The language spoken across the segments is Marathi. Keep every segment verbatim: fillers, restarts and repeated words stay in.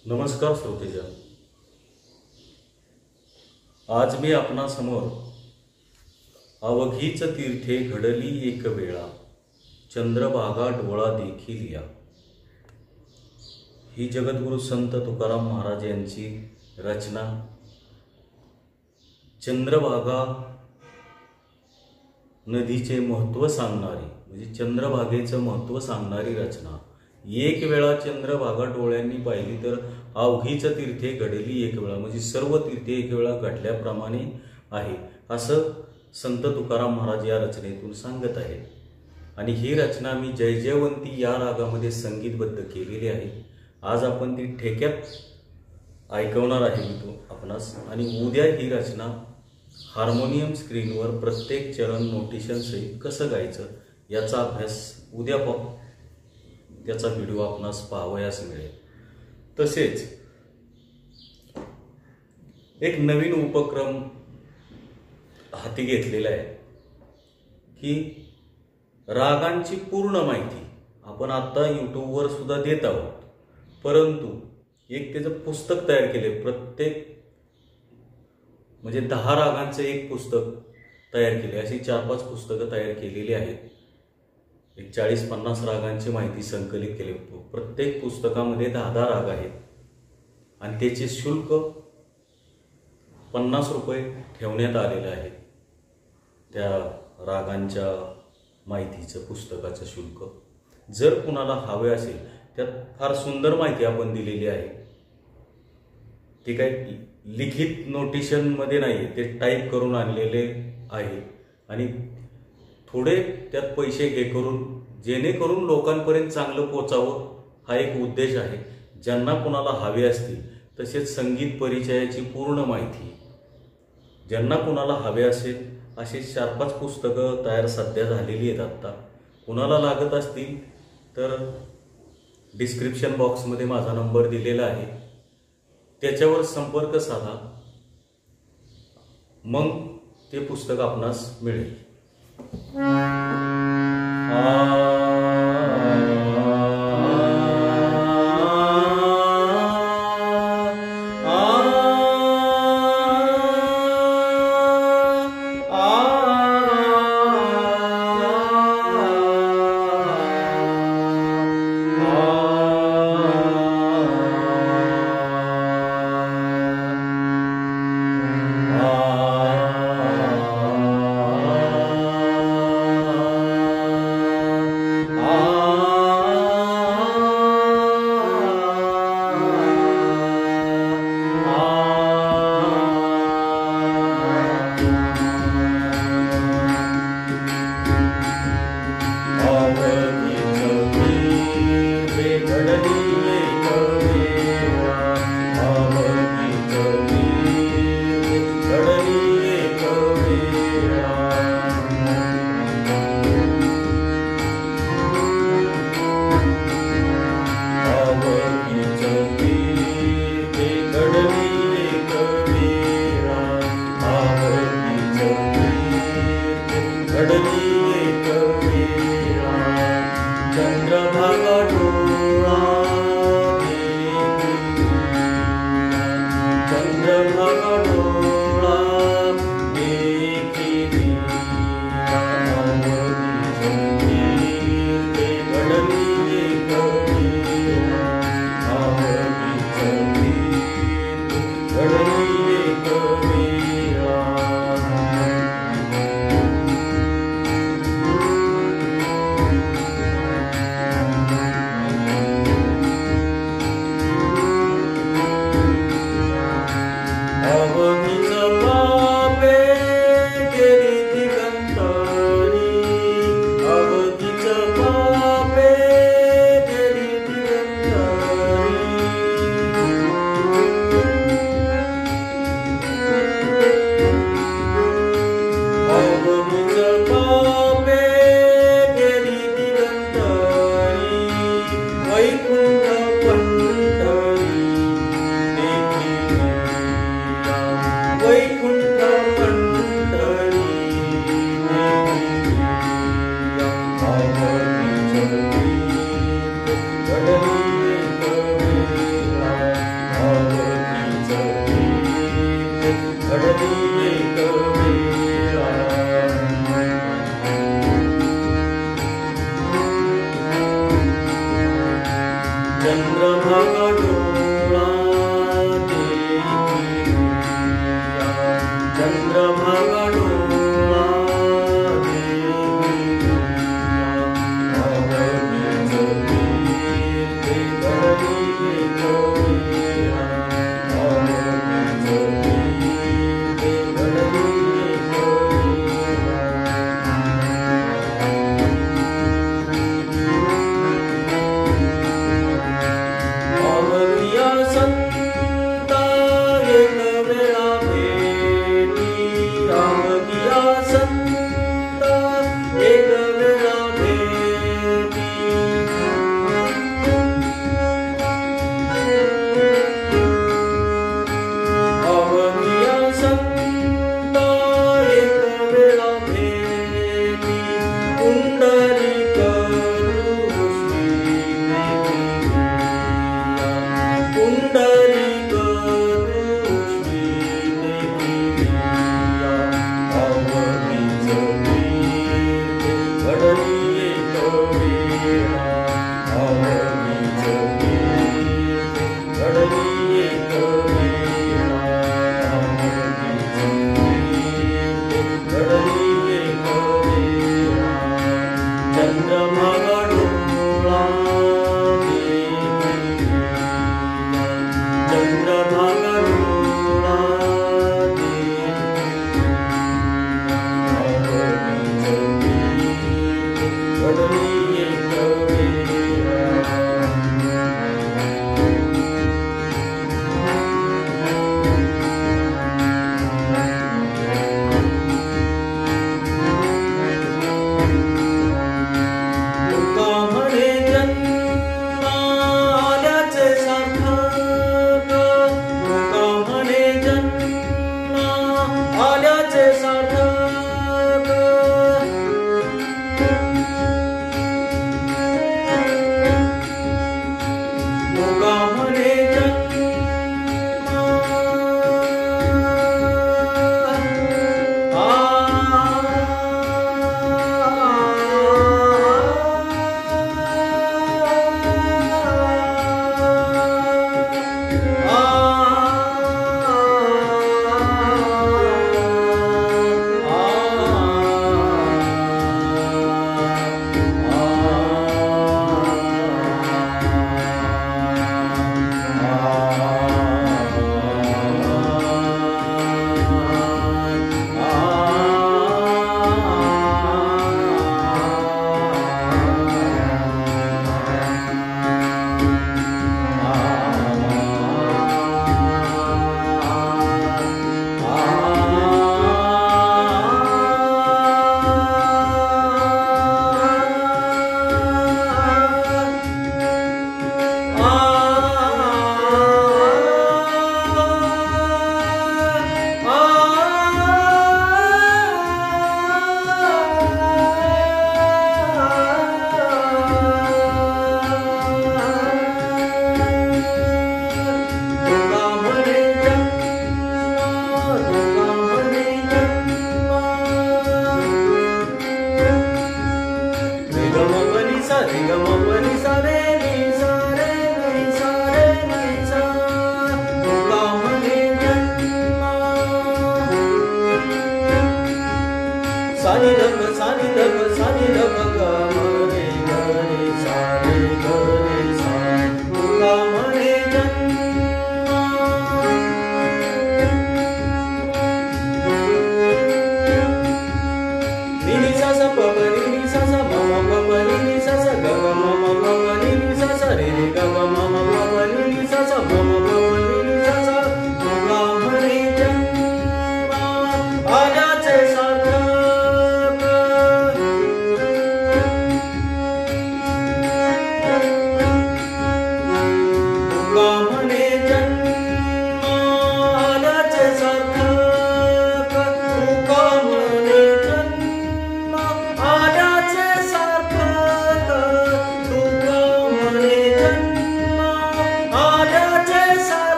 नमस्कार श्रोतेजन. आज मी आपणा समोर अवघीच तीर्थे घडली एक वेळा, चंद्रभागा डोळा देखील या, ही जगद्गुरु संत तुकाराम महाराज यांची रचना. चंद्रभागा नदीचे महत्त्व सांगणारी, म्हणजे चंद्रभागेचं महत्त्व सांगणारी रचना. एक वेळा चंद्रभागा डोळ्यांनी पाहिली तर अवघीच तीर्थे घडली एक वेळा, म्हणजे सर्व तीर्थे एक वेळा घडल्याप्रमाणे आहे, असं संत तुकाराम महाराज या रचनेतून सांगत आहेत. आणि ही रचना मी जय जयवंती या रागामध्ये संगीतबद्ध केलेली आहे. आज आपण ती ठेक्यात ऐकवणार आहे मी तो आपणास. आणि उद्या ही रचना हार्मोनियम स्क्रीनवर प्रत्येक चरण नोटेशन सहित कसं गायचं याचा अभ्यास उद्या पाहू, त्याचा व्हिडिओ आपणास पाहावयास मिळेल. तसेच एक नवीन उपक्रम हाती घेतलेला आहे की रागांची पूर्ण माहिती आपण आता यूट्यूबवर सुद्धा देत आहोत, परंतु एक त्याचं पुस्तक तयार केले. प्रत्येक म्हणजे दहा रागांचं एक पुस्तक तयार केले. अशी चार पाच पुस्तकं तयार केलेली आहेत. एक चाळीस पन्नास रागांची माहिती संकलित केली. प्रत्येक पुस्तकामध्ये दहा दहा राग आहेत आणि त्याचे शुल्क पन्नास रुपये ठेवण्यात आलेलं आहे. त्या रागांच्या माहितीचं पुस्तकाचं शुल्क जर कुणाला हवे असेल, त्यात फार सुंदर माहिती आपण दिलेली आहे. ते काही लिखित नोटेशनमध्ये नाही आहे, ते टाईप करून आणलेले आहे. आणि थोडे त्यात पैसे हे करून जेणेकरून लोकांपर्यंत चांगलं पोचावं हा एक उद्देश आहे. ज्यांना कुणाला हवे असतील, तसेच संगीत परिचयाची पूर्ण माहिती ज्यांना कुणाला हवे असेल असे चार पाच पुस्तकं तयार सध्या झालेली आहेत. आत्ता कुणाला लागत असतील तर डिस्क्रिप्शन बॉक्समध्ये माझा नंबर दिलेला आहे, त्याच्यावर संपर्क साधा, मग ते पुस्तक आपणास मिळेल. चंद्रभागा डोळा देवी चंद्रभागा डोळा देवी अवनीच कीर्ती घडली डोळा अवनीच कीर्ती घडली डोळा अवघिया संता एक वेळा भेटी अवघिया संता एक वेळा भेटी अवघिया संता एक वेळा भेटी पुंडलिक पुंडलिक दृष्टी देविया अवनीच कीर्ती घडली एक वेळा अवनीच कीर्ती घडली एक वेळा अवनीच कीर्ती घडली एक वेळा चंद्रभागा डोळा देवी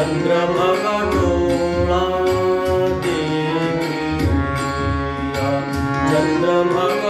चंद्रभागा डोळा देऊया, चंद्रभागा